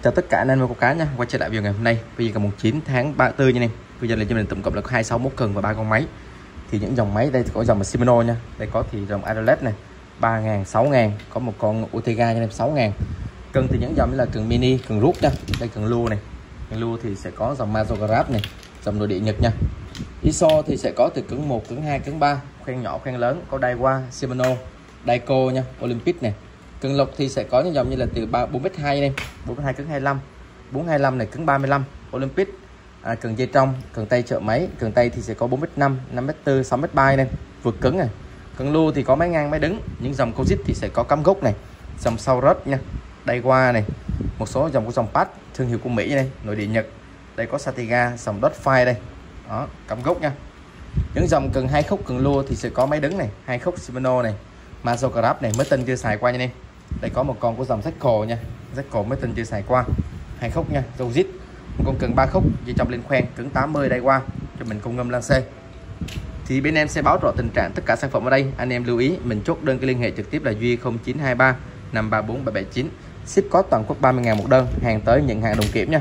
Chào tất cả anh em câu cá nha, quay trở lại video ngày hôm nay. Bây giờ là mùng 9 tháng 4 nha em. Bây giờ là cho mình tổng cộng là có 261 cần và 3 con máy. Thì những dòng máy đây thì có dòng Shimano nha. Đây có thì dòng Aerolet này 3.000, 6.000, có một con Utega nha em 6.000. Cần thì những dòng như là cần mini, cần rút nha. Đây cần lưu này. Cần lưu thì sẽ có dòng Majograph này, dòng nội địa Nhật nha. ISO thì sẽ có từ cứng 1, cứng 2, cứng 3, khoen nhỏ, khoen lớn, có Daiwa, Shimano, Daiko nha, Olympic này. Cần lục thì sẽ có những dòng như là từ 4m2 em, 4m2 cứng 25, 425 này cứng 35, Olympic. Cần dây trong, cần tay trợ máy, cần tay thì sẽ có 4m5, 5m4, 6m3 này, vượt cứng này. Cần lưu thì có máy ngang, máy đứng. Những dòng Cosit thì sẽ có cắm gốc này, dòng Saurus nha, Daiwa này, một số dòng của dòng Pad thương hiệu của Mỹ này, nội địa Nhật. Đây có Satiga, dòng Dotfire đây. Đó, cắm gốc nha. Những dòng cần 2 khúc cần lua thì sẽ có máy đứng này, 2 khúc Shimano này, Majograph này, mới tinh chưa xài qua nha em. Đây có một con của dòng Zeko nha, Zeko mới tinh chưa xài qua, 2 khúc nha, dâu zit. Một con cần 3 khúc, dây trong lên khoen, cứng 80 đây qua cho mình công ngâm lan C. Thì bên em sẽ báo rõ tình trạng tất cả sản phẩm ở đây. Anh em lưu ý mình chốt đơn cái liên hệ trực tiếp là Duy 0923 534 779, ship có toàn quốc 30.000 một đơn, hàng tới nhận hàng đồng kiểm nha.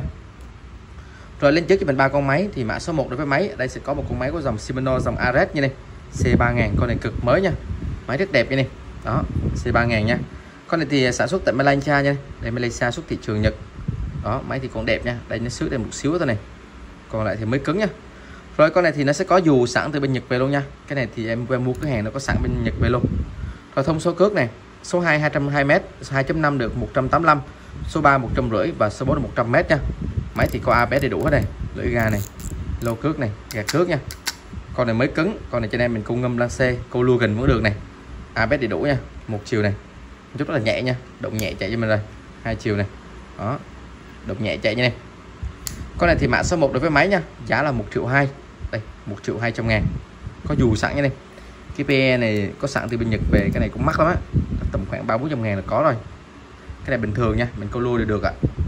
Rồi lên trước cho mình 3 con máy. Thì mã số 1 đối với máy, đây sẽ có một con máy của dòng Shimano, dòng Ares như này, C3000, con này cực mới nha, máy rất đẹp như này. Đó, C3000 nha. Con này thì sản xuất tại Malaysia nha. Đây Malaysia xuất thị trường Nhật. Đó, máy thì còn đẹp nha. Đây nó xước đây một xíu thôi này. Còn lại thì mới cứng nha. Rồi con này thì nó sẽ có dù sẵn từ bên Nhật về luôn nha. Cái này thì em mua cửa hàng nó có sẵn bên Nhật về luôn. Rồi thông số cước này, số 2 220m, số 2.5 được 185, số 3 150 và số 4 là 100m nha. Máy thì có ABS đầy đủ hết này, lưỡi ga này, lô cước này, gạt cước nha. Con này mới cứng, con này cho nên mình cung ngâm lan C, câu lưu gần vẫn được này. ABS đầy đủ nha, một chiều này. Chút rất là nhẹ nha, động nhẹ chạy cho mình rồi. 2 chiều này. Đó. Động nhẹ chạy nha em. Con này thì mã số 1 đối với máy nha, giá là 1.2 triệu. Đây, 1.200.000. Có dù sẵn nha em. Cái PE này có sẵn từ bên Nhật về, cái này cũng mắc lắm á. Tầm khoảng 300-400.000 là có rồi. Cái này bình thường nha, mình câu lưu được ạ.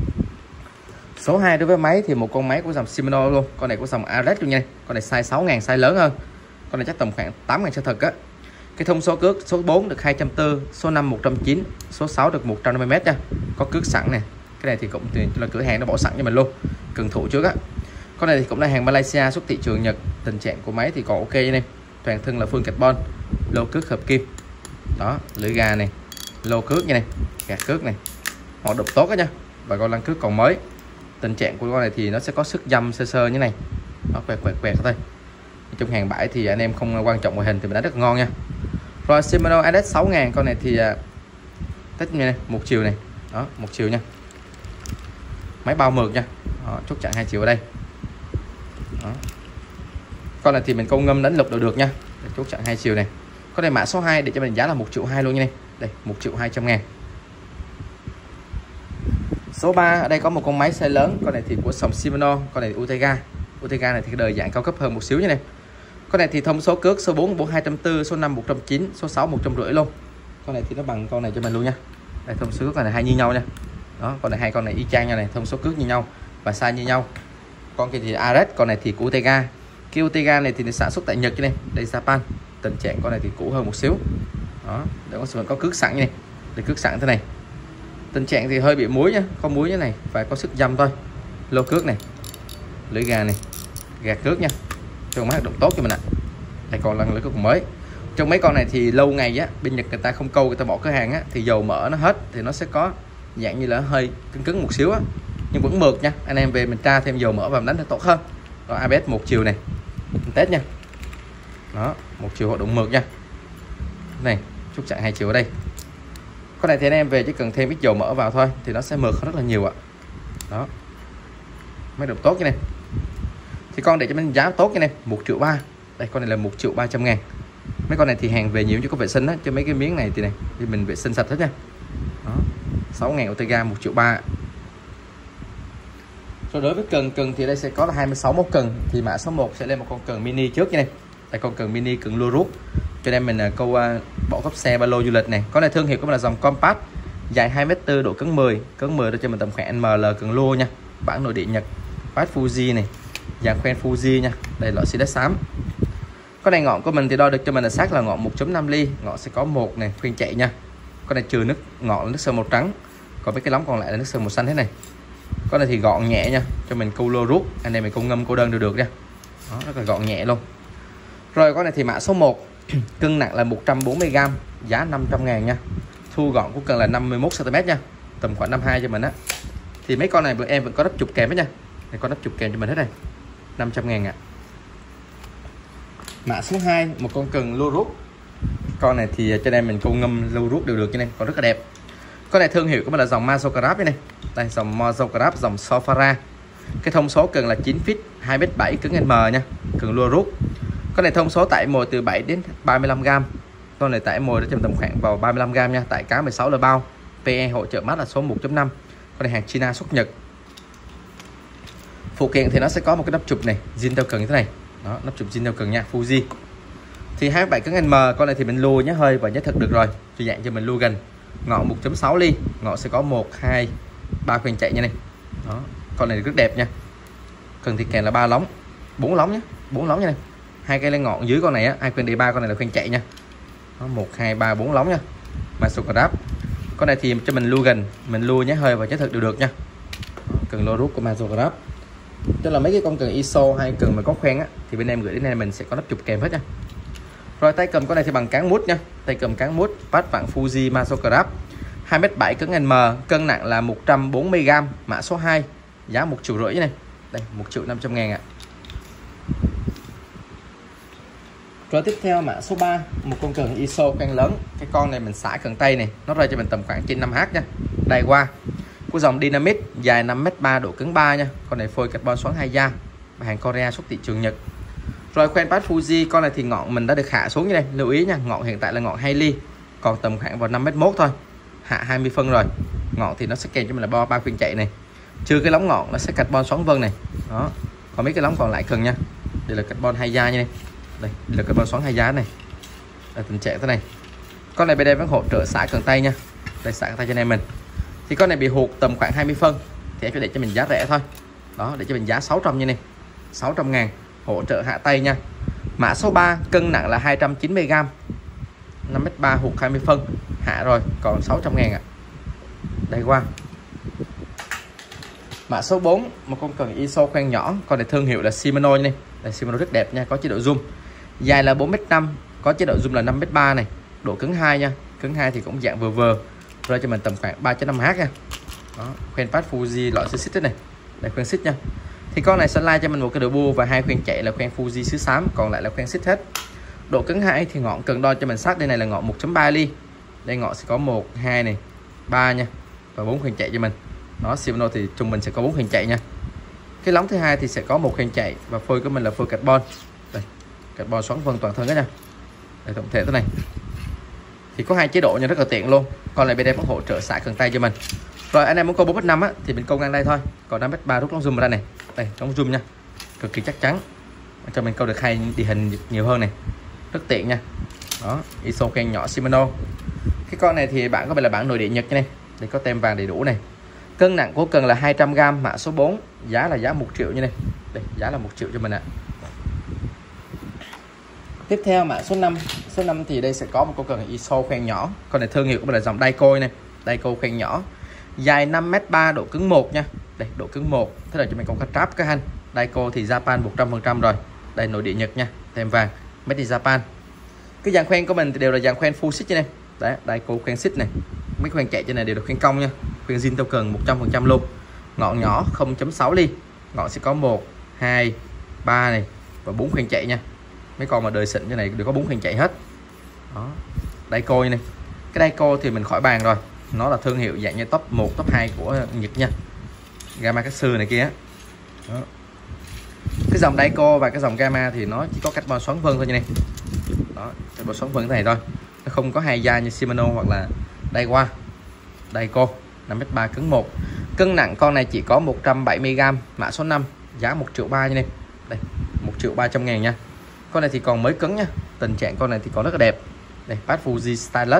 Số 2 đối với máy thì một con máy của dòng Shimano luôn. Con này của dòng Ares luôn nha. Con này size 6.000, size lớn hơn. Con này chắc tầm khoảng 8.000 cho thật á. Cái thông số cước số 4 được 240, số 5 190, số 6 được 150m nha. Có cước sẵn nè. Cái này thì cũng là cửa hàng nó bỏ sẵn cho mình luôn. Cần thủ trước á. Con này thì cũng là hàng Malaysia xuất thị trường Nhật. Tình trạng của máy thì còn ok nha em. Toàn thân là full carbon, lô cước hợp kim. Đó, lưỡi ga này, lô cước như này, gạt cước này. Hoạt động tốt đó nha. Và con lăng cước còn mới. Tình trạng của con này thì nó sẽ có sức dăm sơ sơ như này. Nó quẹt thôi. Trong hàng bãi thì anh em không quan trọng ngoại hình thì mình đã rất ngon nha. Rồi Shimano AS 6.000, con này thì test nha, 1 chiều này. Đó, 1 chiều nha. Máy bao mượt nha. Đó, chốt chặn 2 chiều ở đây. Đó. Con này thì mình câu ngâm đánh lục đều được nha. Để chốt chặn 2 chiều này. Con này mã số 2 để cho mình giá là 1.2 triệu luôn nha này. Đây, 1.200.000. Số 3 ở đây có một con máy size lớn, con này thì của dòng Shimano, con này Utega. Utega này thì đời dạng cao cấp hơn một xíu như này. Con này thì thông số cước số 4 240, số 5 190, số 6 150 luôn. Con này thì nó bằng con này cho mình luôn nha. Đây thông số cước này hai như nhau nha. Đó, con này hai con này y chang nha này, thông số cước như nhau và size như nhau. Con kia thì Ares, con này thì của Utega. Cái Utega này thì nó sản xuất tại Nhật này, đây Japan. Tình trạng con này thì cũ hơn một xíu. Đó, để có cước sẵn như này. Đây cước sẵn thế này. Tình trạng thì hơi bị muối nha, không muối như này, phải có sức dăm thôi. Lô cước này, lưỡi gà này, gạt cước nha, cho máy hoạt động tốt cho mình ạ. Đây còn lăng lưỡi cước mới. Trong mấy con này thì lâu ngày á, bên Nhật người ta không câu, người ta bỏ cửa hàng á, thì dầu mỡ nó hết thì nó sẽ có dạng như là hơi cứng cứng một xíu á, nhưng vẫn mượt nha. Anh em về mình tra thêm dầu mỡ và mình đánh nó tốt hơn. Rồi ABS 1 chiều này, test nha. Đó, 1 chiều hoạt động mượt nha. Này, chốt chặn 2 chiều ở đây. Con này thì anh em về chỉ cần thêm ít dầu mỡ vào thôi thì nó sẽ mượt rất là nhiều ạ. Đó, máy động tốt như này. Thì con để cho mình giá tốt như này, 1.3 triệu. Đây con này là 1.300.000. Mấy con này thì hàng về nhiều chứ có vệ sinh á, cho mấy cái miếng này thì này thì mình vệ sinh sạch hết nha. Đó, 6.000 Utega 1.3 triệu. Rồi đối với cần thì đây sẽ có là 26 mẫu cần. Thì mã số 1 sẽ lên một con cần mini trước như này. Đây con cần mini cần lua rút. Cho nên mình câu bỏ cốp xe ba lô du lịch này. Con này thương hiệu của mình là dòng Compact, dài 2m4, độ cứng 10. Cứng 10 để cho mình tầm khoảng ML cần lua nha. Bản nội địa Nhật. Pad Fuji này, dàn khoen Fuji nha. Đây loại xi xám. Con này ngọn của mình thì đo được cho mình là xác là ngọn 1.5 ly. Ngọn sẽ có một này, khuyên chạy nha. Con này trừ nước ngọn là nước sơn màu trắng, còn mấy cái lóng còn lại là nước sơn màu xanh thế này. Con này thì gọn nhẹ nha, cho mình câu lô rút, anh em mình câu ngâm câu đơn đều được nha. Đó, rất là gọn nhẹ luôn. Rồi con này thì mã số 1, cân nặng là 140g, giá 500.000 nha. Thu gọn của cần là 51cm nha, tầm khoảng 52 cho mình á. Thì mấy con này em vẫn có đắp chụp kèm hết nha. Đây có đắp chụp kèm cho mình hết này. 500.000 ạ. Mã số 2, một con cần lô rút. Con này thì cho nên mình câu ngâm lô rút đều được cho nên còn rất là đẹp. Con này thương hiệu của mình là dòng Mazocraft này. Đây dòng Mazocraft, dòng Sofara. Cái thông số cần là 9 feet 2m7 cứng M nha, cần lô rút. Con này thông số tải mồi từ 7 đến 35g. Con này tải mồi nó tầm khoảng vào 35g nha, tải cá 16 là bao. PE hỗ trợ mát là số 1.5. Con này hàng China xuất Nhật. Phụ kiện thì nó sẽ có một cái nắp chụp này, zin theo cần như thế này. Đó, nắp chụp zin theo cần nha, Fuji. Thì 27 cứng M, con này thì mình lùa nhé hơi và nhớ thật được rồi. Cho dạng cho mình lùa gần. Ngọn 1.6 ly, ngọn sẽ có 1 2 3 khoen chạy như này. Đó, con này rất đẹp nha. Cần thì kèm là 3 lóng, 4 lóng nhé, 4 lóng như này. Hai cây lên ngọn dưới con này á, hai khoen D3, con này là khoen chạy nha. Đó, 1 2 3 4 lóng nha. Mazocraft. Con này thì cho mình lùa gần, mình lùa nhé hơi và nhớ thật đều được nha. Đó, cần lô rút của Mazocraft. Tức là mấy cái con cần ISO hay cần mà có khoen á thì bên em gửi đến đây mình sẽ có nắp chụp kèm hết nha. Rồi tay cầm con này thì bằng cán mút nha, tay cầm cán mút, phát vặn Fuji Mazocraft, 2m7 cứng M, cân nặng là 140g, mã số 2, giá 1,5 triệu này. Đây, 1.500.000 ạ. Rồi tiếp theo mã số 3, một con cần ISO khoen lớn. Cái con này mình xả cần tay này, nó rơi cho mình tầm khoảng trên 5h nha. Đây qua của dòng Dynamic, dài 5m3, độ cứng 3 nha. Con này phôi carbon xoắn 2 da, hàng Korea, xuất thị trường Nhật. Rồi khoen pad Fuji, con này thì ngọn mình đã được hạ xuống như đây, lưu ý nha, ngọn hiện tại là ngọn 2 ly, còn tầm khoảng vào 5m1 thôi, hạ 20 phân rồi. Ngọn thì nó sẽ kèm cho mình là ba khuyên chạy này, trừ cái lóng ngọn nó sẽ carbon xoắn vân này. Đó, còn mấy cái lóng còn lại cần nha. Đây là carbon 2 da như đây, đây là carbon xoắn 2 da này, là tình trạng thế này. Con này bên đây vẫn hỗ trợ xả cần tay nha, đây xả cần tay cho anh em mình. Thì con này bị hụt tầm khoảng 20 phân thì em phải để cho mình giá rẻ thôi. Đó, để cho mình giá 600 như này, 600.000, hỗ trợ hạ tay nha. Mã số 3, cân nặng là 290g, 5m3, hụt 20 phân, hạ rồi, còn 600.000 ạ. Đây qua. Mã số 4, một con cần ISO khoen nhỏ, con này thương hiệu là Shimano này. Đây, Shimano rất đẹp nha, có chế độ zoom. Dài là 4m5, có chế độ zoom là 5m3 này, độ cứng 2 nha. Cứng 2 thì cũng dạng vừa vừa, rồi cho mình tầm khoảng 3.5h nha. Đó, khoen pad Fuji loại xứ xích này. Đây khoen xích nha. Thì con này sẽ like cho mình một cái đầu bua và hai khoen chạy là khoen Fuji xứ xám, còn lại là khoen xích hết. Độ cứng 2 thì ngọn cần đo cho mình xác đây này là ngọn 1.3 ly. Đây ngọn sẽ có 1 2 này, 3 nha, và 4 khoen chạy cho mình. Nó Shimano thì trung bình sẽ có 4 khoen chạy nha. Cái lóng thứ hai thì sẽ có một khoen chạy và phôi của mình là phôi carbon. Đây, carbon xoắn vân toàn thân hết nha. Đây tổng thể thế này. Thì có hai chế độ nha, rất là tiện luôn. Con này bên đây vẫn hỗ trợ xả cần tay cho mình. Rồi anh em muốn câu 4m5 á thì mình câu ngang đây thôi. Còn 5m3 rút lóng zoom ra này. Đây, lóng zoom nha. Cực kỳ chắc chắn. Cho mình câu được hai địa hình nhiều hơn này. Rất tiện nha. Đó, ISO khoen nhỏ Shimano. Cái con này thì bạn có phải là bản nội địa Nhật này. Đây có tem vàng đầy đủ này. Cân nặng của cần là 200g, mã số 4, giá là giá 1 triệu như này. Đây, giá là 1 triệu cho mình ạ. Tiếp theo mã số 5. Số 5 thì đây sẽ có một con cần ISO khoen nhỏ. Con này thương hiệu của mình là dòng Daico này. Daico khoen nhỏ. Dài 5m3, độ cứng 1 nha. Đây, độ cứng 1. Thế là cho mình còn cắt tráp các anh. Daico thì Japan 100% rồi. Đây nội địa Nhật nha, tem vàng, made in Japan. Cái dàn khoen của mình thì đều là dàn khoen full xích như này. Đấy, Daico khoen xích này. Mấy khoen chạy trên này đều được khoen cong nha. Khoen zin theo cần 100% luôn. Ngọn nhỏ 0.6 ly. Ngọn sẽ có 1 2 3 này và 4 khoen chạy nha. Mấy con mà đời xịn như này đều có 4 khoen chạy hết. Đó, Daico này. Cái Daico thì mình khỏi bàn rồi, nó là thương hiệu dạng như top 1 top 2 của Nhật nha, Gamakatsu này kia. Đó. Cái dòng Daico và cái dòng Gamma thì nó chỉ có carbon xoắn vân thôi như này. Đó, carbon xoắn vân thế này thôi, nó không có hai da như Shimano hoặc là Daiwa. Daico 5m3 cứng 1, cân nặng con này chỉ có 170g, mã số 5, giá 1,3 triệu như này. Đây, 1.300.000 nha. Con này thì còn mới cứng nha, tình trạng con này thì còn rất là đẹp. Đây, pad Fuji Stylus.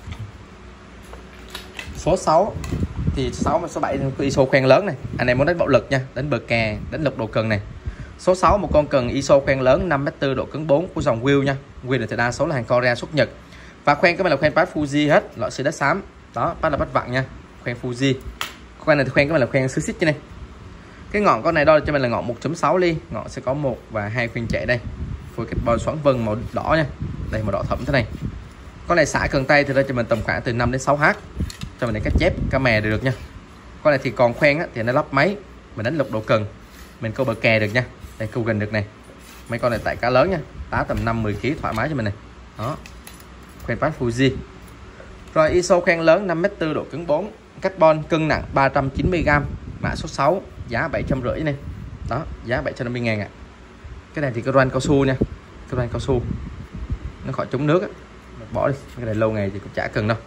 Số 6 thì 6 và số 7 ISO khoen lớn này. Anh em muốn đánh bạo lực nha, đánh bờ kè, đánh lực độ cần này. Số 6 một con cần ISO khoen lớn 5m4, độ cứng 4 của dòng Will nha. Will thì đa số là hàng Korea xuất Nhật. Và khoen cái này là khoen pad Fuji hết, loại xứ đất xám. Đó, pad là pad vặn nha, khoen Fuji. Khoen này thì khoen cái mình là khoen xứ xích chứ này. Cái ngọn con này đo cho mình là ngọn 1.6 ly, ngọn sẽ có 1 và 2 khoen chạy đây. Phôi carbon xoắn vân màu đỏ nha. Đây màu đỏ thẫm thế này. Con này xả cần tay thì ra cho mình tầm khoảng từ 5 đến 6 h. Cho mình để cắt chép cá mè được nha. Con này thì còn khoen á, thì nó lắp máy, mình đánh lục độ cần, mình câu bờ kè được nha. Đây câu gần được này. Mấy con này tại cá lớn nha, tá tầm 5-10 kg thoải mái cho mình này. Đó. Khoen Bass Fuji. Rồi ISO khoen lớn 5m4 độ cứng 4, carbon cân nặng 390g, mã số 6, giá 750 này. Đó, giá 750.000 ạ. Cái này thì cái ran cao su nha. Cái ran cao su. Nó khỏi chống nước á. Bỏ đi, cái này lâu ngày thì cũng chả cần đâu.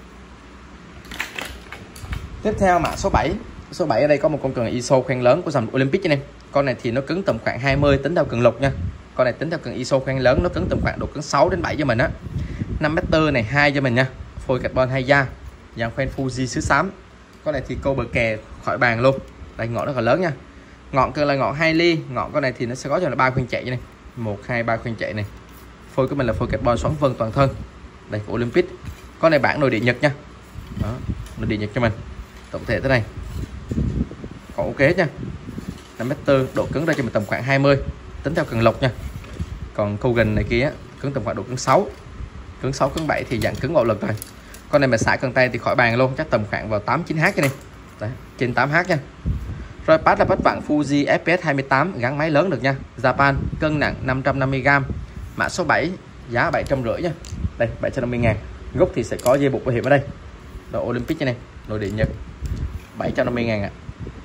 Tiếp theo mã số 7. Số 7 ở đây có một con cần ISO khoen lớn của dòng Olympic này. Con này thì nó cứng tầm khoảng 20 tính theo cần lục nha. Con này tính theo cần ISO khoen lớn nó cứng tầm khoảng độ cứng 6 đến 7 cho mình á. 5m4 này 2 cho mình nha. Phôi carbon 2 da, dàn khoen Fuji xứ xám. Con này thì câu bờ kè khỏi bàn luôn. Đây ngọn nó còn lớn nha. Ngọn cần là ngọn 2 ly, ngọn con này thì nó sẽ có cho là 3 khoen chạy này. 1 2 3 khoen chạy này. Phôi của mình là phôi carbon xoắn vân toàn thân. Đây của Olympic. Con này bản nội địa Nhật nha. Đó, nội địa Nhật cho mình. Tổng thể thế này. Còn ok nha. 5m4 độ cứng ra cho mình tầm khoảng 20 tính theo cần lộc nha. Còn câu gần này kia cứng tầm khoảng độ cứng 6. Cứng 6 cứng 7 thì dạng cứng bạo lực rồi. Con này mà xả cần tay thì khỏi bàn luôn, chắc tầm khoảng vào 8-9h cho này. Đấy, trên 8h nha. Rồi pass là pass vặn Fuji FPS 28 gắn máy lớn được nha. Japan, cân nặng 550g, mã số 7, giá 750 nha. Đây 750.000. Gốc thì sẽ có dây buộc bảo hiểm ở đây. Rồi Olympic này, nội địa Nhật 750.000 ạ.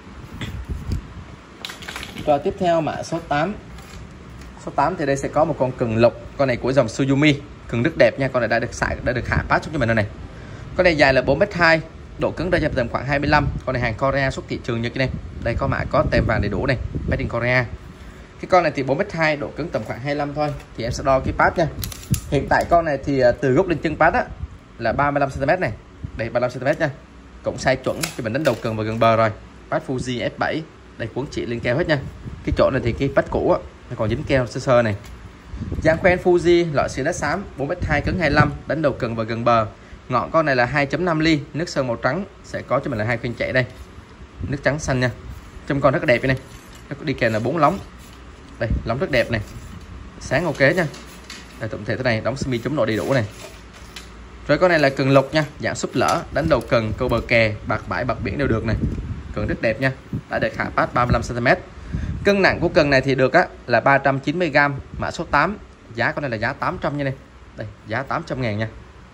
Rồi tiếp theo mã số 8. Số 8 thì đây sẽ có một con cần lộc, con này của dòng Suzumi, cần rất đẹp nha, con này đã được hạ patch cho mình rồi này. Con này dài là 4m2, độ cứng đây cho tầm khoảng 25. Con này hàng Korea xuất thị trường Nhật này. Đây có mã có tem vàng đầy đủ này, made in Korea. Cái con này thì 4m2, độ cứng tầm khoảng 25 thôi. Thì em sẽ đo cái patch nha. Hiện tại con này thì từ gốc lên chân patch á là 35 cm này. Đây 35 cm nha. Cộng size chuẩn cho mình đánh đầu cần và gần bờ rồi. Patch Fuji F7. Đây cuốn chỉ lên keo hết nha. Cái chỗ này thì cái patch cũ á, nó còn dính keo sơ sơ này. Dàn khoen Fuji loại xì đá xám 4m2 cứng 25, đánh đầu cần và gần bờ. Ngọn con này là 2.5 ly, nước sơn màu trắng, sẽ có cho mình là 2 khoen chạy đây. Nước trắng xanh nha. Trông con rất đẹp này. Nó có đi kèm là 4 lóng. Đây, lóng rất đẹp này. Sáng ok nha. Đây tổng thể thế này, đóng semi chống nổ đầy đủ này. Rồi con này là cần lục nha, dạng súp lỡ, đánh đầu cần, câu bờ kè, bạc bãi, bạc biển đều được này. Cần rất đẹp nha. Đã được hạ patch 35 cm. Cân nặng của cần này thì được á là 390g, mã số 8, giá con này là giá 800 nha này. Đây, giá 800.000 nha.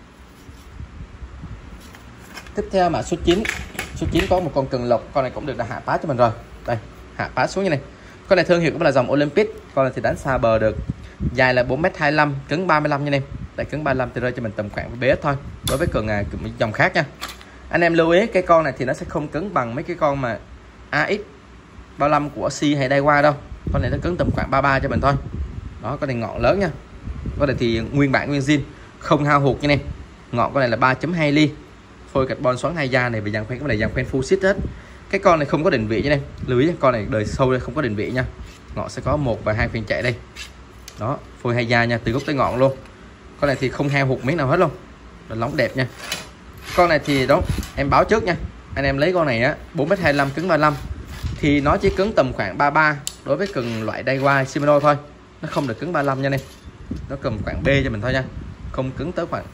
Tiếp theo mã số 9. Số 9 có một con cần lộc, con này cũng được hạ patch cho mình rồi. Đây, hạ patch xuống như này. Con này thương hiệu cũng là dòng Olympic, con này thì đánh xa bờ được. Dài là 4m25, cứng 35 nha em. Đây cứng 35 thì rơi cho mình tầm khoảng bé thôi. Đối với cần dòng khác nha. Anh em lưu ý cái con này thì nó sẽ không cứng bằng mấy cái con mà AX 35 của Si hay Daiwa đâu. Con này nó cứng tầm khoảng 33 cho mình thôi. Đó, con này ngọn lớn nha. Con này thì nguyên bản nguyên zin, không hao hụt nha em. Ngọn con này là 3.2 ly. Phôi carbon xoắn 2 da này và dàn khoen cái này dàn khoen full sit hết. Cái con này không có định vị nha em. Lưu ý con này đời sâu đây không có định vị nha. Ngọn sẽ có 1 và 2 khoen chạy đây. Đó, phôi 2 da nha, từ gốc tới ngọn luôn. Con này thì không hao hụt miếng nào hết luôn. Nó lóng đẹp nha. Con này thì đó, em báo trước nha. Anh em lấy con này á, 4m25 cứng 35 thì nó chỉ cứng tầm khoảng 33 đối với cần loại Daiwa Shimano thôi. Nó không được cứng 35 nha em. Nó cầm khoảng B cho mình thôi nha. Không cứng tới khoảng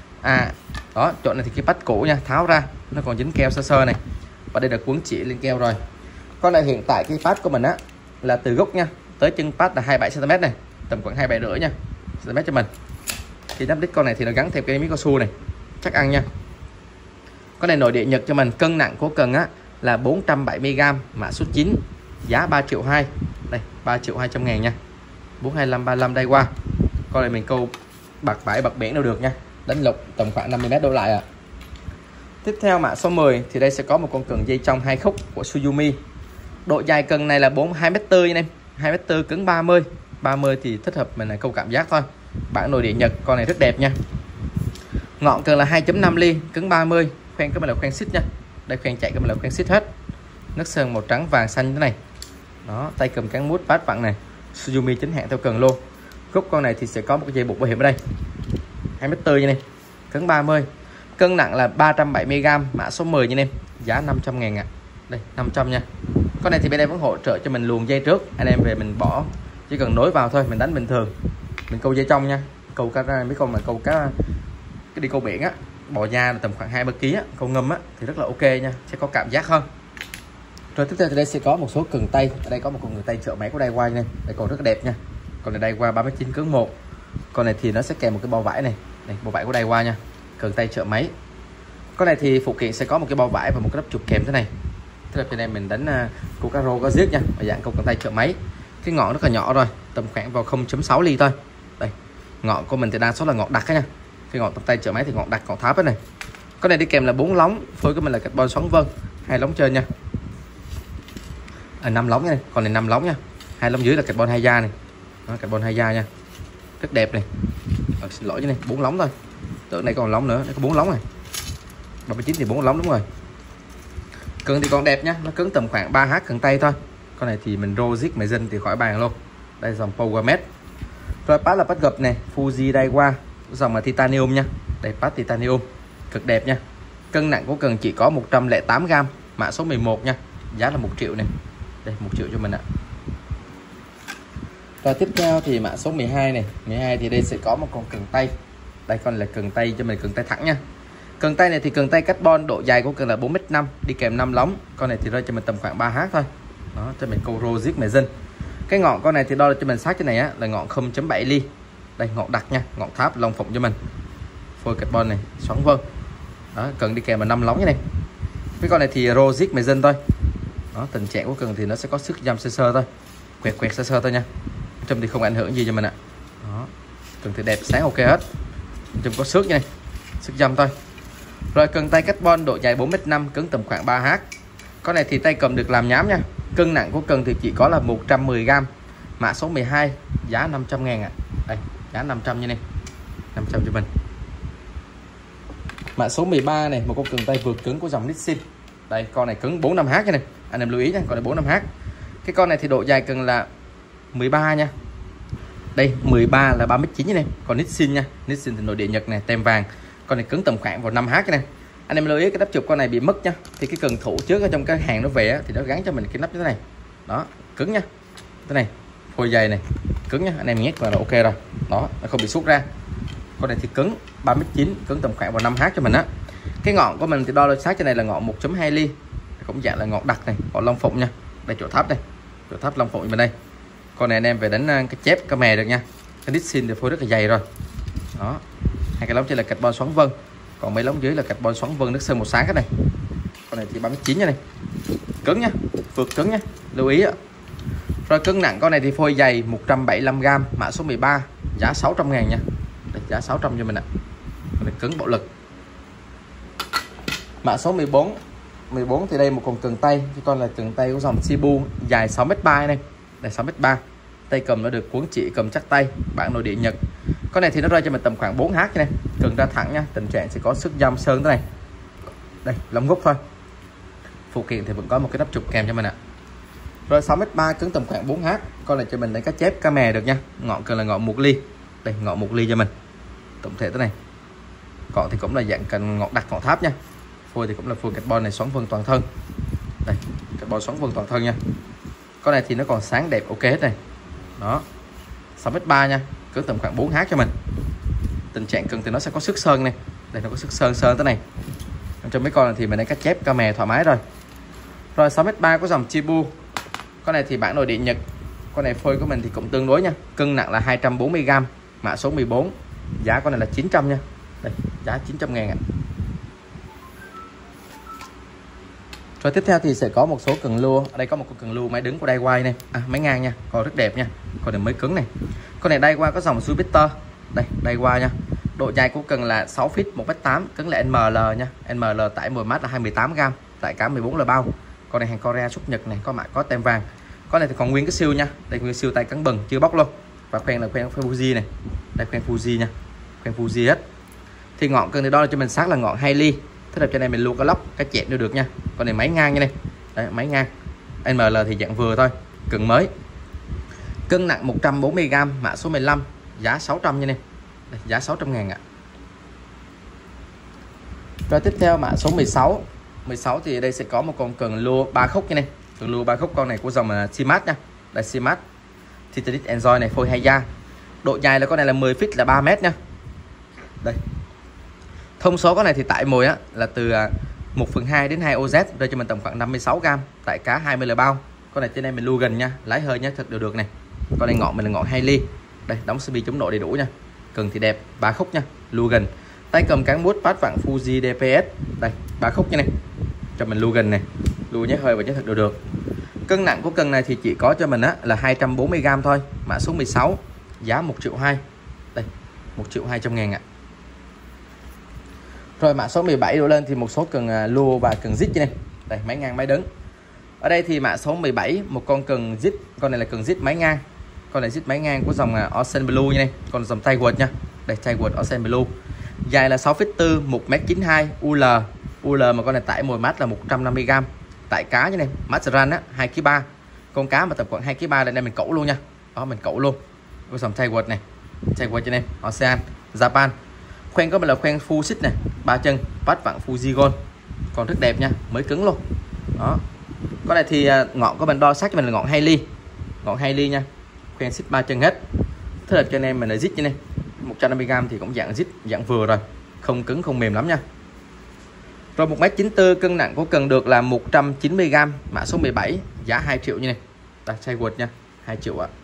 đó, chỗ này thì cái patch cũ nha, tháo ra, nó còn dính keo sơ sơ này. Và đây là cuốn chỉ lên keo rồi. Con này hiện tại cái patch của mình á là từ gốc nha tới chân patch là 27 cm này, tầm khoảng 27,5 nha cm cho mình. Thì nắp đít con này thì nó gắn thêm cái miếng cao su này, chắc ăn nha. Con này nội địa Nhật cho mình, cân nặng của cần á là 470g, mã số 9, giá 3.2 triệu. Đây 3.200.000 nha. 425 35 đây qua. Con này mình câu bạc bãi bạc biển đâu được nha. Đánh lục tầm khoảng 50m đổ lại Tiếp theo mã số 10 thì đây sẽ có một con cần dây trong 2 khúc của Suzumi. Độ dài cần này là 2m4 nha em. 2m4 cứng 30. 30 thì thích hợp mình là câu cảm giác thôi. Bản nội địa Nhật, con này rất đẹp nha. Ngọn cần là 2.5 ly, cứng 30, khoen cái mình là khoen xích nha. Đây khoen chạy cái mình là khoen xích hết. Nước sơn màu trắng vàng xanh thế này. Đó, tay cầm cán mút bát vặn này. Suzumi chính hãng theo cần luôn. Gốc con này thì sẽ có một cái dây buộc bảo hiểm ở đây. 2m4 như này, cứng 30. Cân nặng là 370g, mã số 10 như em. giá 500 ngàn ạ. Đây 500 nha. Con này thì bên em vẫn hỗ trợ cho mình luồn dây trước, anh em về mình bỏ chỉ cần nối vào thôi, mình đánh bình thường, mình câu dây trong nha, câu cá mấy con mà câu cá cái đi câu biển á, bò da là tầm khoảng 2-3 kg á, câu ngâm á thì rất là ok nha, sẽ có cảm giác hơn. Rồi tiếp theo thì đây sẽ có một số cần tay. Ở đây có một con cần tay trợ máy của Daiwa này, đây còn rất đẹp nha. Còn này Daiwa 39 cứng 1. Con này thì nó sẽ kèm một cái bao vải này, đây bao vải của Daiwa nha, cần tay trợ máy. Con này thì phụ kiện sẽ có một cái bao vải và một cái nắp chụp kèm thế này. Thế là cho nên mình đánh câu cá rô có giết nha, ở dạng câu cần tay trợ máy. Cái ngọn rất là nhỏ rồi, tầm khoảng vào 0.6 ly thôi. Đây, ngọn của mình thì đa số là ngọn đặc nha. Cái ngọn cần tay trợ máy thì ngọn đặc, ngọn tháp hết này. Con này đi kèm là 4 lóng, phối của mình là carbon xoắn vân, 2 lóng trên nha. 5 lóng nha, còn này 5 lóng nha. 2 lóng dưới là carbon 2 da này. Đó, carbon 2 da nha. Rất đẹp này. Xin lỗi chứ này, 4 lóng thôi. Tưởng này còn lóng nữa, nó có 4 lóng này. 39 thì 4 lóng đúng rồi. Cần thì còn đẹp nhá, nó cứng tầm khoảng 3H cần tay thôi. Con này thì mình Rogic mày dân thì khỏi bàn luôn. Đây dòng Powermet. Rồi pad là pad gập này, Fuji Daiwa, dòng là titanium nha. Đây pad titanium, cực đẹp nha. Cân nặng của cần chỉ có 108g, mã số 11 nha. Giá là 1 triệu này. Đây 1 triệu cho mình ạ. Và tiếp theo thì mã số 12 này, 12 thì đây sẽ có một con cần tay. Đây con là cần tay cho mình, cần tay thẳng nha. Cần tay này thì cần tay carbon, độ dài của cần là 4m5, đi kèm 5 lóng. Con này thì rơi cho mình tầm khoảng 3H thôi. Đó, cho mình câu Rogic mày dân. Cái ngọn con này thì đo cho mình sát cái này á là ngọn 0.7 ly. Đây ngọn đặc nha, ngọn tháp long phụng cho mình. Phôi carbon này, xoắn vân. Đó, cần đi kèm là 5 lóng như này. Cái con này thì Rogic mày dân thôi. Đó, tình trạng của cần thì nó sẽ có sức giam sơ sơ thôi. Quẹt sơ sơ thôi nha. Trong thì không ảnh hưởng gì cho mình ạ. Đó. Cần thì đẹp sáng ok hết. Trong có xước như này. Sức giam thôi. Rồi cần tay carbon, độ dài 4m5, cứng tầm khoảng 3H. Con này thì tay cầm được làm nhám nha. Cân nặng của cần thì chỉ có là 110g. Mã số 12, giá 500 ngàn ạ. Đây, giá 500 như này. 500 cho mình. Mã số 13 này, một con cần tay vượt cứng của dòng Nissin. Đây, con này cứng 45H cái này. Anh em lưu ý nha, con này 45H. Cái con này thì độ dài cần là 13 nha. Đây, 13 là 3m9 như này. Còn Nissin nha. Nissin thì nội địa Nhật này, tem vàng. Con này cứng tầm khoảng vào 5H cái này. Anh em lưu ý cái nắp chụp con này bị mất nha. Thì cái cần thủ trước ở trong cái hàng nó về á, thì nó gắn cho mình cái nắp như thế này. Đó, cứng nha. Thế này, phôi dày này, cứng nha. Anh em nhét vào là ok rồi. Đó, nó không bị xúc ra. Con này thì cứng 3m9, cứng tầm khoảng vào 5H cho mình á. Cái ngọn của mình thì đo lên sát trên này là ngọn 1.2 ly. Cũng dạng là ngọn đặc này, ngọn long phụng nha. Đây chỗ tháp đây. Chỗ tháp long phụng bên đây. Con này anh em về đánh cái chép cá mè được nha. Cái Nissin thì phôi rất là dày rồi. Đó. Hai cái lóng trên là carbon xoắn vân, còn mấy lóng dưới là carbon xoắn vân nước sơn màu sáng cái này. Con này thì 3m9 nha này. Cứng nha, vượt cứng nha, lưu ý ạ. Rồi cân nặng con này thì phôi dày 175g, mã số 13, giá 600 ngàn nha. Đây, giá 600 cho mình ạ. Con này cứng bạo lực. Mã số 14. 14 thì đây một con cần tay, cái con là cần tay của dòng Shibu, dài 6m3 này. Đây 6m3. Tay cầm nó được cuốn chỉ cầm chắc tay, bản nội địa Nhật. Con này thì nó rơi cho mình tầm khoảng 4H này. Cần ra thẳng nha, tình trạng sẽ có sức giam sơn thế này. Đây, lông gốc thôi. Phụ kiện thì vẫn có một cái nắp chụp kèm cho mình ạ. Rồi 6m3 cứng tầm khoảng 4H. Con này cho mình đánh cá chép cá mè được nha. Ngọn cần là ngọn 1 ly. Đây, ngọn 1 ly cho mình. Tổng thể thế này. Ngọn thì cũng là dạng cần ngọn đặc, ngọn tháp nha. Phôi thì cũng là phôi carbon này, xoắn vân toàn thân. Đây, carbon xoắn vân toàn thân nha. Con này thì nó còn sáng đẹp ok hết này. Đó. 6m3 nha, cứng tầm khoảng 4H cho mình. Tình trạng cần thì nó sẽ có sức sơn này. Đây nó có sức sơn thế này. Trong mấy con này thì mình đánh cá chép cá mè thoải mái rồi. Rồi 6m3 của dòng Shibu. Con này thì bản nội địa Nhật. Con này phôi của mình thì cũng tương đối nha. Cân nặng là 240g, mã số 14. Giá con này là 900 nha. Đây, giá 900 ngàn ạ. Rồi tiếp theo thì sẽ có một số cần lua. Ở đây có một con cần lua máy đứng của Daiwa này. Máy ngang nha, còn rất đẹp nha. Con này mới cứng này. Con này Daiwa có dòng Jupiter. Đây, Daiwa nha. Độ dài của cần là 6 feet 1m8, cứng là NML nha. NML tải 10 mát là 28g, tải cá 14L bao. Con này hàng Korea xuất Nhật này, có mã có tem vàng. Con này thì còn nguyên cái siêu nha. Đây nguyên siêu tay cắn bừng chưa bóc luôn. Và khoen là khoen Fuji này. Đây khoen Fuji nha. Khoen Fuji hết. Thì ngọn cần thì đo cho mình xác là ngọn 2 ly. Thế là cho nên mình luôn có lóc, cái chẹn đều được nha. Con này máy ngang như này. Đây, máy ngang. NML thì dạng vừa thôi, cần mới. Cân nặng 140g, mã số 15, giá 600 như này. Đây, giá 600 ngàn ạ. Rồi tiếp theo mã số 16. 16 thì đây sẽ có một con cần lua 3 khúc như này. Cần lua 3 khúc, con này của dòng Simat nha. Đây Simat Titanic Enjoy này, phôi 2 da. Độ dài là con này là 10 feet là 3 mét nha. Đây. Thông số con này thì tải mồi á là từ 1/2 đến 2 OZ, rơi cho mình tầm khoảng 56 gram, tại cá 20 là bao. Con này trên đây mình lưu gần nha, lái hơi nhá, thật đều được này. Con này ngọn mình là ngọn 2 ly. Đây, đóng CB chống nổ đầy đủ nha. Cần thì đẹp, 3 khúc nha, lưu gần. Tay cầm cán bút phát vặn Fuji DPS. Đây, 3 khúc như này. Cho mình lưu gần này. Lưu nhớ hơi và nhớ thật đều được. Cân nặng của cần này thì chỉ có cho mình á là 240 gram thôi, mã số 16, giá 1.2 triệu. Đây, 1.200.000 ạ. Rồi mã số 17 đổ lên thì một số cần lua và cần zit như này. Đây, máy ngang máy đứng. Ở đây thì mã số 17, một con cần zit, con này là cần zit máy ngang. Con này zit máy ngang của dòng Ocean Blue như này, còn dòng Tidewood nha. Đây Tidewood Ocean Blue. Dài là 6,4, 1m92, UL mà con này tải mồi mát là 150g. Tải cá như này, Masteran á, 2,3 kg. Con cá mà tầm khoảng 2,3 kg, đây mình cẩu luôn nha. Đó, mình cẩu luôn. Có dòng Tidewood này. Tidewood cho em, Ocean, Japan. Khoen có mình là khoen full xích này, 3 chân, bắt vặn Fuji Gold. Còn rất đẹp nha, mới cứng luôn. Đó. Con này thì ngọn của mình đo sắc cho mình là ngọn 2 ly. Ngọn 2 ly nha. Khoen xích 3 chân hết. Thế là cho anh em mình là zit như này. 150g thì cũng dạng zit, dạng vừa rồi. Không cứng không mềm lắm nha. Rồi 1m94, cân nặng của cần được là 190g, mã số 17, giá 2 triệu như này. Đây, Tidewood nha, 2 triệu ạ.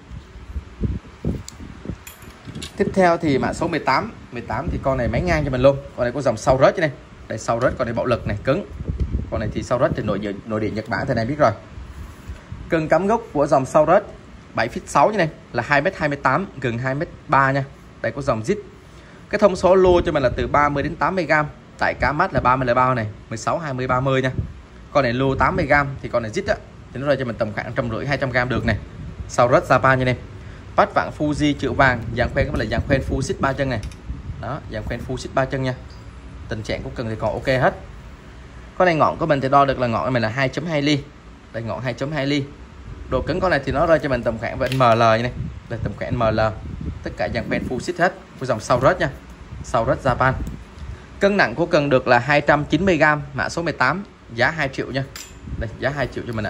Tiếp theo thì mã số 18 thì con này máy ngang cho mình luôn. Con này có dòng sau rớt như này. Đây sau rớt, con này bạo lực này, cứng. Con này thì sau rớt thì nội địa Nhật Bản thì này biết rồi. Cần cắm gốc của dòng sau rớt 7,6 như này là 2m28, gần 2m3 nha. Đây có dòng zit. Cái thông số lô cho mình là từ 30 đến 80g. Tại cá mắt là 30 là bao này, 16, 20, 30 nha. Con này lô 80g thì con này zit á thì nó rơi cho mình tầm khoảng 150-200g được này. Sau rớt Japan như này. Bắt vạn Fuji chữ vàng, dạng khoen có là dạng khoen full xích 3 chân này. Đó, dạng khoen full xích 3 chân nha. Tình trạng của cần thì còn ok hết. Con này ngọn của mình thì đo được là ngọn của mình là 2.2 ly. Đây ngọn 2.2 ly. Độ cứng con này thì nó rơi cho mình tầm khoảng với ML như này. Đây tầm khoảng ML. Tất cả dạng khoen full xích hết. Của dòng sau rớt nha. Sau rớt Japan. Cân nặng của cần được là 290g, mã số 18, giá 2 triệu nha. Đây, giá 2 triệu cho mình ạ.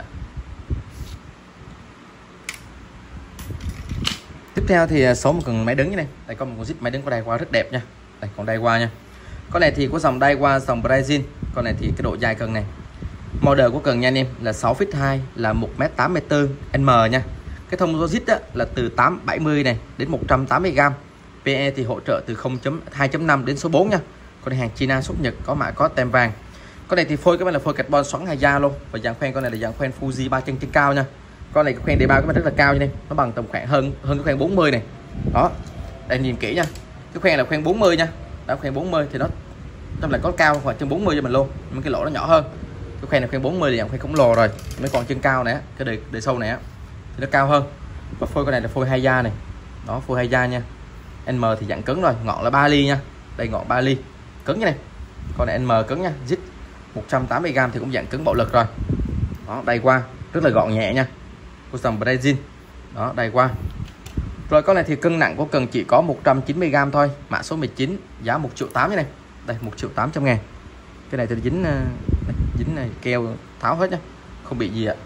Tiếp theo thì số một cần máy đứng như này. Đây có một con zip máy đứng của Daiwa rất đẹp nha. Đây còn Daiwa nha. Con này thì có dòng Daiwa, dòng Brazil. Con này thì cái độ dài cần này. Model của cần nha anh em là 6,2 là 1m84 M nha. Cái thông số zip là từ 870 này đến 180g. PE thì hỗ trợ từ 2.5 đến số 4 nha. Con này hàng China xuất Nhật, có mã có tem vàng. Con này thì phôi các bạn là phôi carbon xoắn 2 da luôn. Và dạng khoen con này là dạng khoen Fuji 3 chân trên cao nha. Con này cái khoen đề bao các bạn rất là cao như này, nó bằng tầm khoảng hơn cái khoen 40 này. Đó. Đây nhìn kỹ nha. Cái khoen là khoen 40 nha. Đó khoen 40 thì nó trong là có cao khoảng chân 40 cho mình luôn. Nhưng cái lỗ nó nhỏ hơn. Cái khoen này khoen 40 là dạng khoen khổng lồ rồi. Mấy con chân cao này cái đời sâu này thì nó cao hơn. Và phôi con này là phôi 2 da này. Đó phôi 2 da nha. M thì dạng cứng rồi, ngọn là 3 ly nha. Đây ngọn 3 ly. Cứng như này. Con này M cứng nha, zit 180g thì cũng dạng cứng bạo lực rồi. Đó, đây qua, rất là gọn nhẹ nha. Của dòng Brazil. Đó, đây qua. Rồi con này thì cân nặng của cần chỉ có 190g thôi, mã số 19, giá 1.8 triệu như này. Đây 1.800.000. Cái này thì dính này keo tháo hết nhá, không bị gì ạ.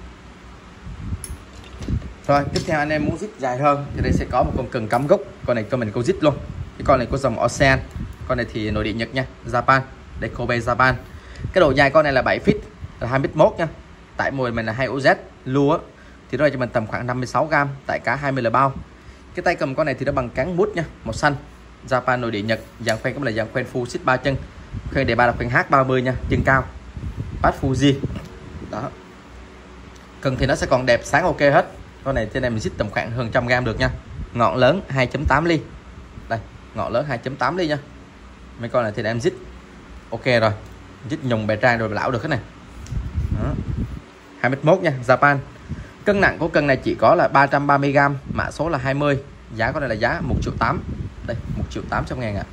Rồi, tiếp theo anh em muốn zit dài hơn thì đây sẽ có một con cần cắm gốc. Con này cho mình câu zit luôn. Cái con này có dòng Ocean. Con này thì nội địa Nhật nha, Japan. Đây Kobe Japan. Cái độ dài con này là 7 feet, là 2m1 nha. Tại mồi mình là 2 OZ lua thì rồi cho mình tầm khoảng 56g, tại cá 20 là bao. Cái tay cầm con này thì nó bằng cán bút nha, màu xanh. Japan nội địa Nhật, dạng khoen cũng là dạng khoen full xích 3 chân. Khoen đề ba là khoen H30 nha, chân cao. Bắt Fuji. Đó. Cần thì nó sẽ còn đẹp, sáng ok hết. Con này trên này mình xích tầm khoảng hơn 100g được nha. Ngọn lớn 2.8 ly. Đây, ngọn lớn 2.8 ly nha. Mấy con này thì em zit ok rồi, zit nhùng bề trang rồi lão được cái này. Đó. 2m1 nha, Japan. Cân nặng của cần này chỉ có là 330g, mã số là 20, giá con này là giá 1.8 triệu. Đây 1.800.000 ạ.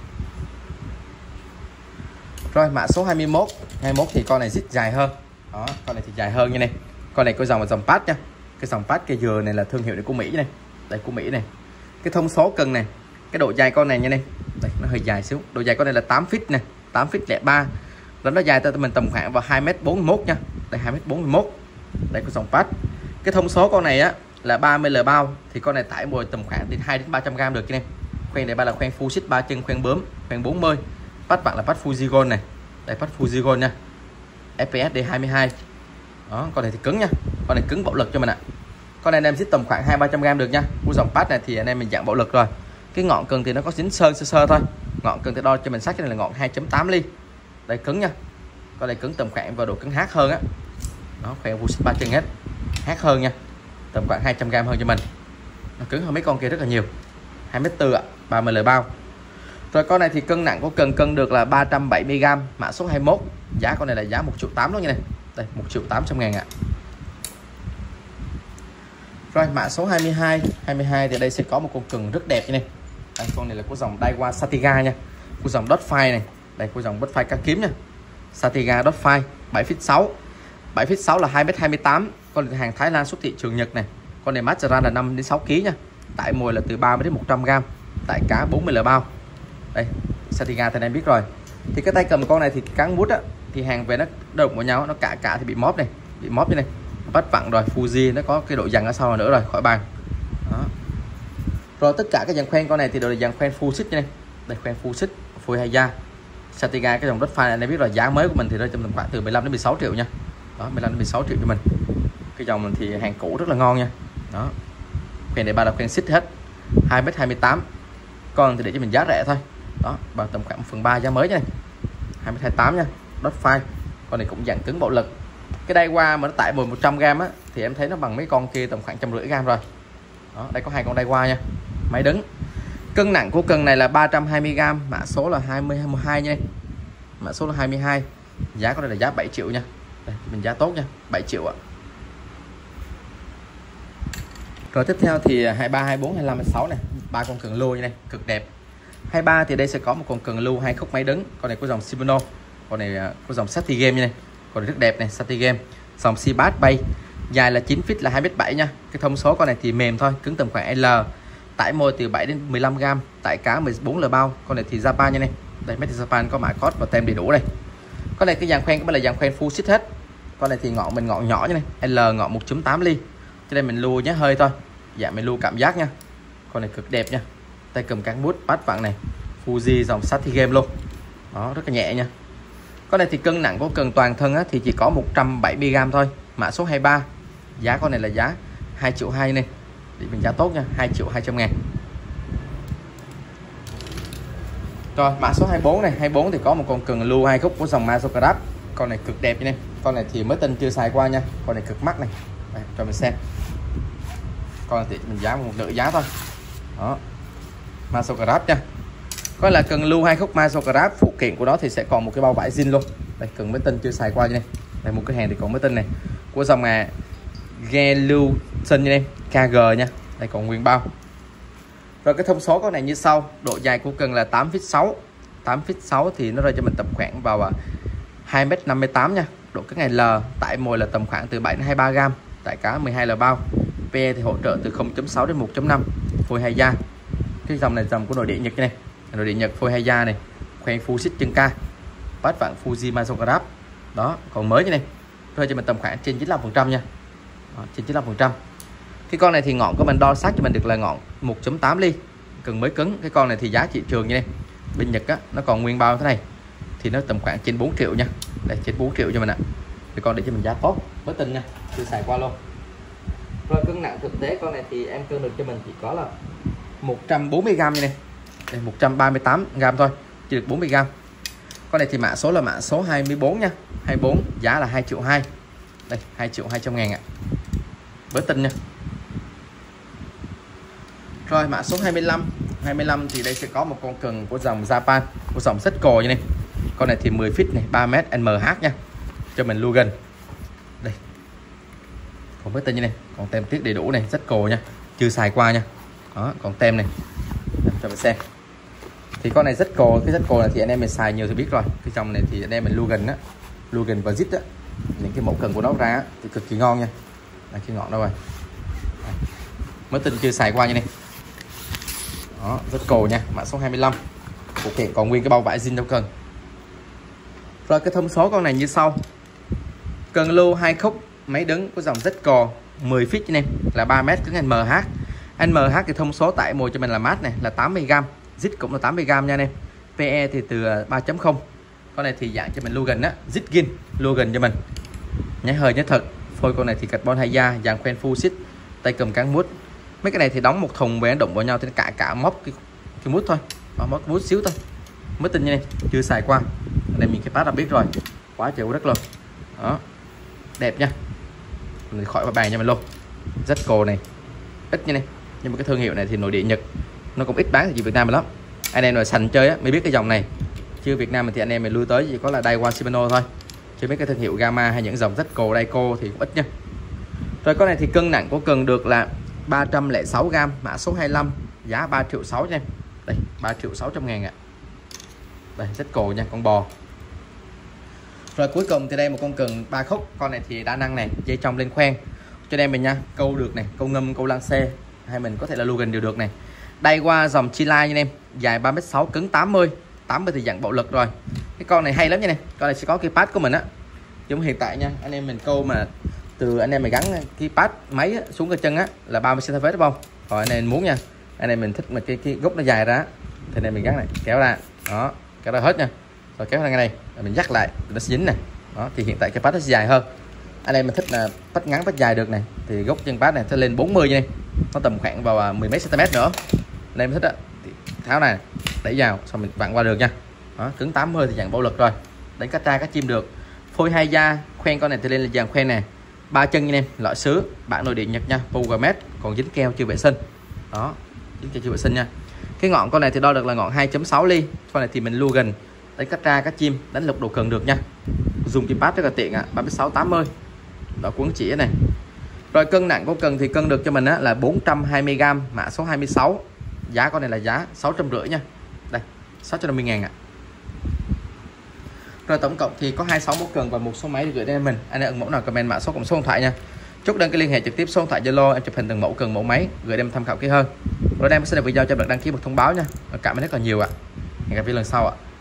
Rồi mã số 21 thì con này zit dài hơn. Đó, con này thì dài hơn như này. Con này có dòng là dòng Pass nha. Cái dòng Pass cây dừa này là thương hiệu của Mỹ này. Đây của Mỹ này. Cái thông số cần này, cái độ dài con này như này. Đây nó hơi dài xíu. Độ dài con này là 8 feet này, 8 feet 03. Là nó dài tới mình tầm khoảng vào 2m41 nha. Đây 2m41. Đây có dòng patch. Cái thông số con này á là 30L bao, thì con này tải mồi tầm khoảng từ 2 đến 300g được anh em. Khoen này ba là khoen Full 3 chân, khoen bướm, khoen 40. Patch bạn là patch Fuji Gold này. Đây patch Fuji Gold nha. FPS D22. Đó, con này thì cứng nha. Con này cứng bạo lực cho mình ạ. Con này anh em xích tầm khoảng 200-300g được nha. Của dòng patch này thì anh em mình dạng bạo lực rồi. Cái ngọn cần thì nó có dính sơ thôi. Ngọn cần thì đo cho mình sách cái này là ngọn 2.8 ly. Đây cứng nha. Con này cứng tầm khoảng vào độ cứng hát hơn á. Nó khoen Full 3 chân hết. Hát hơn nha. Tầm khoảng 200g hơn cho mình. Nó cứng hơn mấy con kia rất là nhiều. 2m4 ạ, 30L bao. Rồi con này thì cân nặng của cần cân được là 370g, mã số 21. Giá con này là giá 1.8 triệu luôn nha này. Đây 1.800.000 ạ. Rồi mã số 22 thì đây sẽ có một con cần rất đẹp như này. Đây, con này là của dòng Daiwa Satiga nha. Của dòng Dotfire này. Đây của dòng Dotfire cá kiếm nha. Satiga Dotfire 7,6 7,6 là 2m28. Con hàng Thái Lan xuất thị trường Nhật này. Con này mát ra là 5 đến 6 kg nha. Tải mồi là từ 30 đến 100g. Tải cá 40L bao. Đây Satiga thì anh em biết rồi. Thì cái tay cầm con này thì cán mút á, thì hàng về nó đụng vào nhau, nó cả thì bị móp này, bị móp như này, bắt vặn rồi. Fuji nó có cái độ dằn ở sau nữa rồi, khỏi bàn. Đó. Rồi tất cả các dàn khoen con này thì đều là dàn khoen full xích như này. Đây khoen full xích, phôi hay da. Satiga cái dòng đất phai này anh em biết rồi, giá mới của mình thì rơi trong tầm khoảng từ 15 đến 16 triệu nha. Đó, 15 đến 16 triệu cho mình. Cái dòng mình thì hàng cũ rất là ngon nha. Đó. Khoen này ba là khoen xích hết. 2m28. Còn thì để cho mình giá rẻ thôi. Đó, bằng tầm khoảng 1/3 giá mới nha này. 2m28 nha. Dot file. Con này cũng dạng cứng bạo lực. Cái Daiwa mà nó tải 100g á thì em thấy nó bằng mấy con kia tầm khoảng 150g rồi. Đó, đây có hai con Daiwa nha. Máy đứng. Cân nặng của cần này là 320g, mã số là 22 nha. Mã số là 22. Giá của đây là giá 7 triệu nha. Đây, mình giá tốt nha, 7 triệu ạ. Rồi tiếp theo thì 23, 24, 25, 26 này, ba con cần lưu như này, cực đẹp. 23 thì đây sẽ có một con cần lưu 2 khúc máy đứng, con này có dòng Shimano, con này có dòng Sati Game như này, con này rất đẹp này, Sati Game, dòng Seabass bay, dài là 9 feet là 2m7 nha. Cái thông số con này thì mềm thôi, cứng tầm khoảng L, tải mồi từ 7 đến 15g, tải cá 14L bao. Con này thì Japan như này, đây Made in Japan, có mã code và tem đầy đủ đây. Con này cái dàn khoen, cái là dàn khoen full xích hết. Con này thì ngọn mình ngọn nhỏ như này, L ngọn 1.8 ly, cho nên mình lưu nhé hơi thôi, dạ mình lưu cảm giác nha. Con này cực đẹp nha, tay cầm cán bút bát vặn này, Fuji dòng Sati Game luôn. Đó, rất là nhẹ nha. Con này thì cân nặng của cần toàn thân á, thì chỉ có 170g thôi, mã số 23. Giá con này là giá 2,2 triệu này, thì mình giá tốt nha, 2.200.000. Rồi mã số 24 này, 24 thì có một con cần lưu 2 khúc của dòng Masokarab. Con này cực đẹp như này, con này thì mới tinh chưa xài qua nha, con này cực mắc này. Đây, cho mình xem. Con này thì mình giá một nửa giá thôi. Đó, Masokarab nha. Coi là cần lưu 2 khúc Masokarab, phụ kiện của nó thì sẽ còn một cái bao vải zin luôn. Đây cần mới tinh chưa xài qua như này. Đây một cái hàng thì còn mới tinh này, của dòng Gelution như này, KG nha. Đây còn nguyên bao. Rồi cái thông số con này như sau, độ dài của cần là 8,6 8,6 thì nó rơi cho mình tầm khoảng vào 2m58 nha. Độ cứng L, tải mồi là tầm khoảng từ 7 đến 23g, tải cá 12L bao. PE thì hỗ trợ từ 0.6 đến 1.5, phôi hay da. Cái dòng này dòng của nội địa Nhật này, nội địa Nhật, phôi hay da này, khoen full xích chân ca, bát vặn Fuji Masokarab. Đó, còn mới như này, rơi cho mình tầm khoảng trên 95% nha. Đó, trên 95%. Cái con này thì ngọn của mình đo sát cho mình được là ngọn 1.8 ly, cần mới cứng. Cái con này thì giá thị trường như này, bên Nhật á, nó còn nguyên bao thế này thì nó tầm khoảng trên 4 triệu nha. Đây trên 4 triệu cho mình ạ. Thì con để cho mình giá tốt, mới tinh nha, chưa xài qua luôn. Rồi cân nặng thực tế con này thì em cân được cho mình chỉ có là 140g như này. Đây 138g thôi, chỉ được 40g. Con này thì mã số là mã số 24 nha, 24, giá là 2,2 triệu. Đây 2.200.000 ạ. Mới tinh nha. Rồi mã số 25 thì đây sẽ có một con cần của dòng Japan, của dòng Seiko như này. Con này thì 10 feet này, 3m NMH nha. Cho mình lưu gần. Đây. Còn mới tinh như này, còn tem tiết đầy đủ này, Seiko nha. Chưa xài qua nha. Đó, còn tem này. Cho mình xem. Thì con này Seiko, cái Seiko này thì anh em mình xài nhiều thì biết rồi. Cái dòng này thì anh em mình lưu gần á, lưu gần và zip á. Những cái mẫu cần của nó ra á, thì cực kỳ ngon nha. Đây, cái ngọn đâu rồi. Đây. Mới tinh chưa xài qua như này. Đó, rất cổ nha, mã số 25. Phụ kiện còn nguyên cái bao vải zin đâu cần. Rồi cái thông số con này như sau. Cần lưu 2 khúc, máy đứng của dòng Zco 10 feet anh em, là 3 mét cứng NMH. NMH thì thông số tải mồi cho mình là mát này là 80g, zit cũng là 80g nha anh em. PE thì từ 3.0. Con này thì dạng cho mình Logan á, Zitgin Logan cho mình. Nhái hơi nhái thật. Phôi con này thì carbon 2 da, dạng khoen full sit, tay cầm cán mút. Mấy cái này thì đóng một thùng về đụng vào nhau thì cả móc cái mút thôi. Móc mút xíu thôi. Mới tin nha em, chưa xài qua. Đây mình cái pad đã biết rồi. Quá trời đất luôn. Đó. Đẹp nha. Mình khỏi bàn cho mình luôn. Zco này ít nha này, nhưng mà cái thương hiệu này thì nội địa Nhật nó cũng ít bán thì Việt Nam mình lắm. Anh em mà sành chơi á mới biết cái dòng này, chứ Việt Nam mình thì anh em mình lui tới chỉ có là Daiwa Shimano thôi, chứ mấy cái thương hiệu Gamma hay những dòng Zco, Daico thì cũng ít nha. Rồi con này thì cân nặng của cần được là 306g, mã số 25, giá 3.6 triệu nha em. Đây 3.600.000 ạ. Đây Zco nha, con bò. Rồi cuối cùng thì đây một con cần 3 khúc. Con này thì đa năng này, dây trong lên khoen cho em mình nha, câu được này, câu ngâm, câu lăng xe, hay mình có thể là Logan đều được này. Đây qua dòng Chilai nha em, dài 3m6, cứng 80 thì dạng bạo lực rồi. Cái con này hay lắm nha này, con này sẽ có cái pad của mình á. Giống hiện tại nha, anh em mình câu mà từ anh em mình gắn cái pad máy á, xuống cái chân á là 30 cm đúng không? Rồi anh em muốn nha, anh em mình thích mà cái gốc nó dài ra thì anh em mình gắn này, kéo ra, đó, kéo ra hết nha. Rồi kéo ra ngay này, rồi mình dắt lại, nó sẽ dính này. Đó, thì hiện tại cái pad nó sẽ dài hơn. Anh em mình thích là pad ngắn pad dài được này thì gốc chân pad này sẽ lên 40 nha, nó tầm khoảng vào 10 mấy cm nữa. Anh em thích á thì tháo này, đẩy vào xong mình vặn qua được nha. Đó, cứng 80 thì dạng bạo lực rồi, đánh cá tra cá chim được. Phôi 2 da, khoen con này thì lên là dàn khoen nè, 3 chân nha em, loại sứ, bản nội địa Nhật nha, Pugamet, còn dính keo chưa vệ sinh. Đó, dính keo chưa vệ sinh nha. Cái ngọn con này thì đo được là ngọn 2.6 ly. Con này thì mình Logan, đánh cá tra cá chim, đánh lục đồ cần được nha. Dùng chim pad rất là tiện ạ, 36 80. Đó, cuốn chỉ này. Rồi cân nặng của cần thì cân được cho mình á là 420g, mã số 26. Giá con này là giá 650 nha. Đây, 650.000 ạ. Rồi tổng cộng thì có 26 mẫu cần và một số máy gửi đến mình. Anh em ưng mẫu nào comment mã số cùng số điện thoại nha. Chúc đăng ký liên hệ trực tiếp số điện thoại Zalo, em chụp hình từng mẫu cần mẫu máy gửi em tham khảo kỹ hơn. Rồi đây em sẽ được video cho bạn đăng ký một thông báo nha. Cảm ơn rất là nhiều ạ. Hẹn gặp lại lần sau ạ.